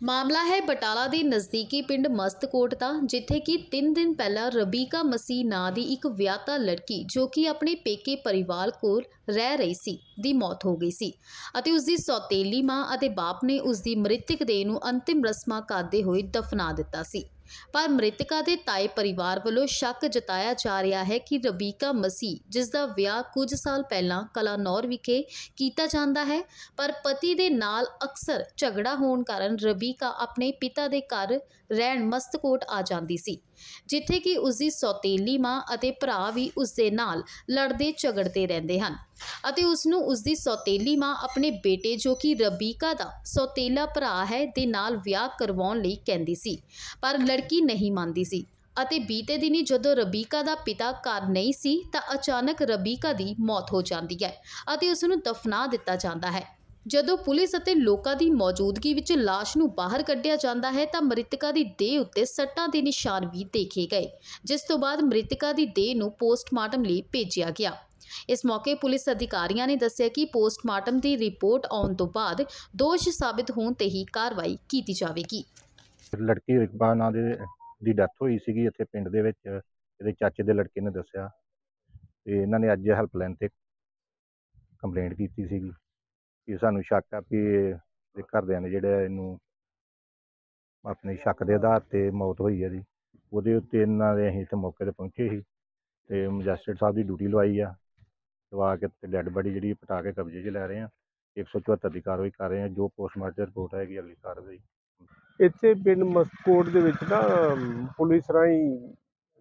ਮਾਮਲਾ ਹੈ ਬਟਾਲਾ ਦੇ ਨਜ਼ਦੀਕੀ ਪਿੰਡ ਮਸਤਕੋਟ ਦਾ, ਜਿੱਥੇ ਕਿ 3 ਦਿਨ ਪਹਿਲਾਂ ਰਬੀਕਾ ਮਸੀਹ ਨਾਂ ਦੀ ਇੱਕ ਵਿਆਹਤਾ ਲੜਕੀ ਜੋ ਕਿ ਆਪਣੇ ਪੇਕੇ ਪਰਿਵਾਰ ਕੋਲ ਰਹਿ ਰਹੀ ਸੀ ਦੀ ਮੌਤ ਹੋ ਗਈ ਸੀ ਅਤੇ ਉਸ ਦੀ ਸੌਤੇਲੀ ਮਾਂ ਅਤੇ ਬਾਪ ਨੇ ਉਸ ਦੀ ਮ੍ਰਿਤਕ ਦੇਹ ਨੂੰ ਅੰਤਿਮ ਰਸਮਾਂ ਕਰਦੇ ਹੋਏ ਦਫਨਾ ਦਿੱਤਾ ਸੀ। ਪਰ ਮ੍ਰਿਤਕਾ ਦੇ ਤਾਏ ਪਰਿਵਾਰ ਵੱਲੋਂ ਸ਼ੱਕ ਜਤਾਇਆ ਜਾ ਰਿਹਾ ਹੈ ਕਿ ਰਬੀਕਾ ਮਸੀਹ, ਜਿਸ ਦਾ ਵਿਆਹ ਕੁਝ ਸਾਲ ਪਹਿਲਾਂ ਕਲਾਨੌਰ ਵਿਖੇ ਕੀਤਾ ਜਾਂਦਾ ਹੈ, ਪਰ ਪਤੀ ਦੇ ਨਾਲ ਅਕਸਰ ਝਗੜਾ ਹੋਣ ਕਾਰਨ ਰਬੀਕਾ ਆਪਣੇ ਪਿਤਾ ਦੇ ਘਰ ਰਹਿਣ ਮਸਤਕੋਟ ਆ ਜਾਂਦੀ ਸੀ, ਜਿੱਥੇ ਕਿ ਉਸ ਦੀ ਸੌਤੇਲੀ ਮਾਂ ਅਤੇ ਭਰਾ ਵੀ ਉਸ ਦੇ ਨਾਲ ਲੜਦੇ ਝਗੜਦੇ ਰਹਿੰਦੇ ਹਨ ਅਤੇ ਉਸ ਨੂੰ ਉਸ ਦੀ ਸੌਤੇਲੀ ਮਾਂ ਆਪਣੇ ਬੇਟੇ, ਜੋ ਕਿ ਰਬੀਕਾ ਦਾ ਸੌਤੇਲਾ ਭਰਾ ਹੈ, ਦੇ ਨਾਲ ਵਿਆਹ ਕਰਵਾਉਣ ਲਈ ਕਹਿੰਦੀ ਸੀ, ਪਰ ਲੜਕੀ ਨਹੀਂ ਮੰਨਦੀ ਸੀ ਅਤੇ ਬੀਤੇ ਦਿਨੀ ਜਦੋਂ ਰਬੀਕਾ ਦਾ ਪਿਤਾ ਘਰ ਨਹੀਂ ਸੀ ਤਾਂ ਅਚਾਨਕ ਰਬੀਕਾ ਦੀ ਮੌਤ ਹੋ ਜਾਂਦੀ ਹੈ ਅਤੇ ਉਸ ਨੂੰ ਦਫਨਾ ਦਿੱਤਾ ਜਾਂਦਾ ਹੈ। ਜਦੋਂ ਪੁਲਿਸ ਅਤੇ ਲੋਕਾਂ ਦੀ ਮੌਜੂਦਗੀ ਵਿੱਚ ਲਾਸ਼ ਨੂੰ ਬਾਹਰ ਕੱਢਿਆ ਜਾਂਦਾ ਹੈ ਤਾਂ ਮ੍ਰਿਤਕਾ ਦੀ ਦੇਹ ਉੱਤੇ ਸੱਟਾਂ ਦੇ ਨਿਸ਼ਾਨ ਵੀ ਦੇਖੇ ਗਏ, ਜਿਸ ਤੋਂ ਬਾਅਦ ਮ੍ਰਿਤਕਾ ਦੀ ਦੇਹ ਨੂੰ ਪੋਸਟਮਾਰਟਮ ਲਈ ਭੇਜਿਆ ਗਿਆ। ਇਸ ਮੌਕੇ ਪੁਲਿਸ ਅਧਿਕਾਰੀਆਂ ਨੇ ਦੱਸਿਆ ਕਿ ਪੋਸਟਮਾਰਟਮ ਦੀ ਰਿਪੋਰਟ ਆਉਣ ਤੋਂ ਬਾਅਦ ਦੋਸ਼ ਸਾਬਿਤ ਹੋਣ ਤੇ ਹੀ ਕਾਰਵਾਈ ਕੀਤੀ ਜਾਵੇਗੀ। ਲੜਕੀ ਇਕਬਾਲ ਨਾਂ ਦੀ ਡੈਥ ਹੋਈ ਸੀਗੀ ਇੱਥੇ ਪਿੰਡ ਦੇ ਵਿੱਚ। ਇਹਦੇ ਚਾਚੇ ਦੇ ਲੜਕੇ ਨੇ ਦੱਸਿਆ ਤੇ ਇਹਨਾਂ ਨੇ ਅੱਜ ਹੈਲਪਲਾਈਨ ਤੇ ਕੰਪਲੇਂਟ ਕੀਤੀ ਸੀਗੀ ਕਿ ਸਾਨੂੰ ਸ਼ੱਕ ਆ ਵੀ ਇਹ ਘਰਦਿਆਂ ਨੇ ਜਿਹੜੇ ਇਹਨੂੰ ਆਪਣੇ ਸ਼ੱਕ ਦੇ ਆਧਾਰ ਤੇ ਮੌਤ ਹੋਈ ਹੈ ਜੀ। ਉਹਦੇ ਉੱਤੇ ਇਹਨਾਂ ਦੇ ਅਸੀਂ ਇੱਥੇ ਮੌਕੇ ਤੇ ਪਹੁੰਚੇ ਸੀ ਤੇ ਮੈਜਿਸਟਰੇਟ ਸਾਹਿਬ ਦੀ ਡਿਊਟੀ ਲਵਾਈ ਆ, ਲਵਾ ਕੇ ਤੇ ਡੈੱਡ ਬਾਡੀ ਜਿਹੜੀ ਪਟਾ ਕੇ ਕਬਜ਼ੇ 'ਚ ਲੈ ਰਹੇ ਆ। 174 ਦੀ ਕਾਰਵਾਈ ਕਰ ਰਹੇ ਆ। ਜੋ ਪੋਸਟਮਾਰਟਮ ਰਿਪੋਰਟ ਆਏਗੀ ਅਗਲੀ ਕਾਰਵਾਈ। ਇੱਥੇ ਪਿੰਡ ਮਸਤਕੋਟ ਦੇ ਵਿੱਚ ਨਾ ਪੁਲਿਸ ਰਾਹੀਂ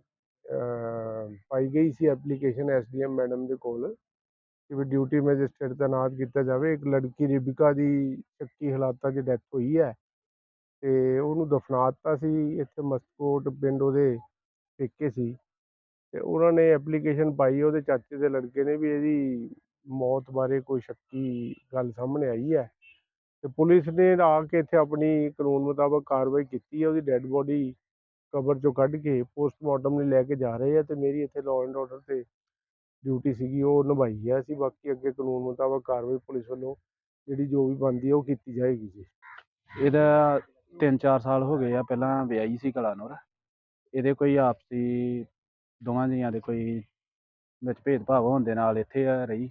ਪਾਈ ਗਈ ਸੀ ਐਪਲੀਕੇਸ਼ਨ ਐਸਡੀਐਮ ਮੈਡਮ ਦੇ ਕੋਲ ਕਿ ਵੀ ਡਿਊਟੀ ਮੈਜਿਸਟਰੇਟ ਤੈਨਾਤ ਕੀਤਾ ਜਾਵੇ। ਇੱਕ ਲੜਕੀ ਰਿਬਿਕਾ ਦੀ ਸ਼ੱਕੀ ਹਾਲਾਤਾਂ 'ਚ ਡੈਥ ਹੋਈ ਹੈ ਤੇ ਉਹਨੂੰ ਦਫਨਾ ਦਿੱਤਾ ਸੀ। ਇੱਥੇ ਮਸਤਕੋਟ ਪਿੰਡ ਉਹਦੇ ਪੇਕੇ ਸੀ ਤੇ ਉਹਨਾਂ ਨੇ ਐਪਲੀਕੇਸ਼ਨ ਪਾਈ। ਉਹਦੇ ਚਾਚੇ ਦੇ ਲੜਕੇ ਨੇ ਵੀ ਇਹਦੀ ਮੌਤ ਬਾਰੇ ਕੋਈ ਸ਼ੱਕੀ ਗੱਲ ਸਾਹਮਣੇ ਆਈ ਹੈ ਤੇ ਪੁਲਿਸ ਨੇ ਆ ਕੇ ਇੱਥੇ ਆਪਣੀ ਕਾਨੂੰਨ ਮੁਤਾਬਕ ਕਾਰਵਾਈ ਕੀਤੀ ਹੈ। ਉਹਦੀ ਡੈੱਡ ਬੋਡੀ ਕਬਰ 'ਚੋਂ ਕੱਢ ਕੇ ਪੋਸਟਮਾਰਟਮ ਲਈ ਲੈ ਕੇ ਜਾ ਰਹੇ ਆ ਤੇ ਮੇਰੀ ਇੱਥੇ ਲਾਅ ਐਂਡ ਆਰਡਰ ਤੇ ਡਿਊਟੀ ਸੀਗੀ ਉਹ ਨਿਭਾਈ ਹੈ ਅਸੀਂ। ਬਾਕੀ ਅੱਗੇ ਕਾਨੂੰਨ ਮੁਤਾਬਕ ਕਾਰਵਾਈ ਪੁਲਿਸ ਵੱਲੋਂ ਜਿਹੜੀ ਜੋ ਵੀ ਬਣਦੀ ਹੈ ਉਹ ਕੀਤੀ ਜਾਏਗੀ ਜੀ। ਇਹਦਾ 3-4 ਸਾਲ ਹੋ ਗਏ ਆ, ਪਹਿਲਾਂ ਵਿਆਹੀ ਸੀ ਕਲਾਨੌਰ। ਇਹਦੇ ਕੋਈ ਆਪਸੀ ਦੋਵਾਂ ਜੀਆਂ ਦੇ ਕੋਈ ਵਿੱਚ ਭੇਦਭਾਵ ਹੋਣ ਦੇ ਨਾਲ ਇੱਥੇ ਰਹੀ।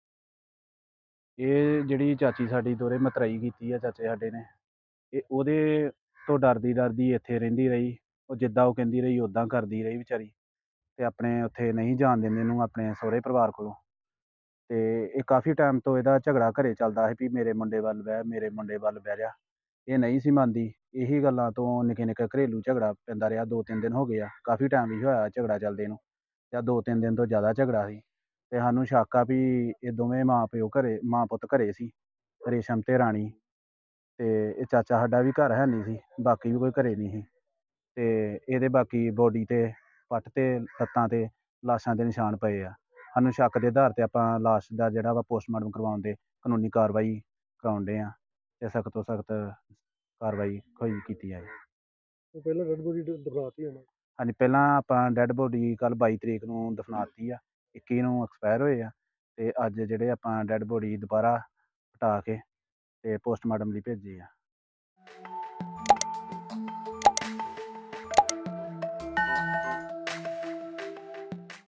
ਇਹ ਜਿਹੜੀ ਚਾਚੀ ਸਾਡੀ ਦੋਹਰੇ ਮਤਰਾਈ ਕੀਤੀ ਆ ਚਾਚੇ ਸਾਡੇ ਨੇ, ਇਹ ਉਹਦੇ ਤੋਂ ਡਰਦੀ ਇੱਥੇ ਰਹਿੰਦੀ ਰਹੀ। ਉਹ ਜਿੱਦਾਂ ਉਹ ਕਹਿੰਦੀ ਰਹੀ ਉੱਦਾਂ ਕਰਦੀ ਰਹੀ ਵਿਚਾਰੀ, ਤੇ ਆਪਣੇ ਉੱਥੇ ਨਹੀਂ ਜਾਣ ਦਿੰਦੇ ਇਹਨੂੰ ਆਪਣੇ ਸਹੁਰੇ ਪਰਿਵਾਰ ਕੋਲੋਂ। ਤੇ ਇਹ ਕਾਫੀ ਟਾਈਮ ਤੋਂ ਇਹਦਾ ਝਗੜਾ ਘਰੇ ਚੱਲਦਾ ਸੀ ਵੀ ਮੇਰੇ ਮੁੰਡੇ ਵੱਲ ਬਹਿ ਜਾ। ਇਹ ਨਹੀਂ ਸੀ ਮੰਨਦੀ। ਇਹੀ ਗੱਲਾਂ ਤੋਂ ਨਿੱਕੇ ਘਰੇਲੂ ਝਗੜਾ ਪੈਂਦਾ ਰਿਹਾ। 2-3 ਦਿਨ ਹੋ ਗਏ ਆ, ਕਾਫੀ ਟਾਈਮ ਵੀ ਹੋਇਆ ਝਗੜਾ ਚੱਲਦੇ ਨੂੰ, ਜਾਂ 2-3 ਦਿਨ ਤੋਂ ਜ਼ਿਆਦਾ ਝਗੜਾ ਸੀ। ਤੇ ਸਾਨੂੰ ਸ਼ੱਕ ਆ ਵੀ ਇਹ ਦੋਵੇਂ ਮਾਂ ਪੁੱਤ ਘਰੇ ਸੀ, ਰੇਸ਼ਮ ਤੇ ਰਾਣੀ। ਤੇ ਇਹ ਚਾਚਾ ਸਾਡਾ ਵੀ ਘਰ ਹੈ ਨਹੀਂ ਸੀ, ਬਾਕੀ ਵੀ ਕੋਈ ਘਰੇ ਨਹੀਂ ਸੀ। ਤੇ ਇਹਦੇ ਬਾਕੀ ਬੋਡੀ ਤੇ ਪੱਟ ਤੇ ਲੱਤਾਂ ਤੇ ਲਾਸ਼ਾਂ ਦੇ ਨਿਸ਼ਾਨ ਪਏ ਆ। ਸਾਨੂੰ ਸ਼ੱਕ ਦੇ ਆਧਾਰ ਤੇ ਆਪਾਂ ਲਾਸ਼ ਦਾ ਜਿਹੜਾ ਵਾ ਪੋਸਟਮਾਰਟਮ ਕਰਵਾਉਣ ਦੇ ਕਾਨੂੰਨੀ ਕਾਰਵਾਈ ਕਰਾਉਣ ਡੇ ਆ ਤੇ ਸਖਤ ਤੋਂ ਸਖਤ ਕਾਰਵਾਈ ਕੀਤੀ ਜਾਏ। ਪਹਿਲਾਂ ਡੈੱਡ ਬੋਡੀ ਦਫਨਾਤੀ ਹੋਣਾ? ਹਾਂਜੀ, ਪਹਿਲਾਂ ਆਪਾਂ ਡੈੱਡ ਬੋਡੀ ਕੱਲ੍ਹ 22 ਤਰੀਕ ਨੂੰ ਦਫਨਾਤੀ ਆ, 21 ਨੂੰ ਐਕਸਪਾਇਰ ਹੋਏ ਆ। ਤੇ ਅੱਜ ਜਿਹੜੇ ਆਪਾਂ ਡੈੱਡ ਬੋਡੀ ਦੁਬਾਰਾ ਹਟਾ ਕੇ ਤੇ ਪੋਸਟਮਾਰਟਮ ਲਈ ਭੇਜੀ ਆ।